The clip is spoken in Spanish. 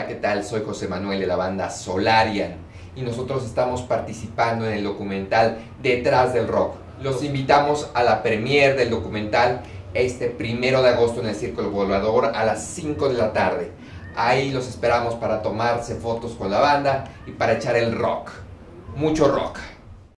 Hola, ¿qué tal? Soy José Manuel de la banda Solarian y nosotros estamos participando en el documental Detrás del Rock. Los invitamos a la premiere del documental este 1 de agosto en el Círculo Volador a las 5 de la tarde. Ahí los esperamos para tomarse fotos con la banda y para echar el rock. Mucho rock.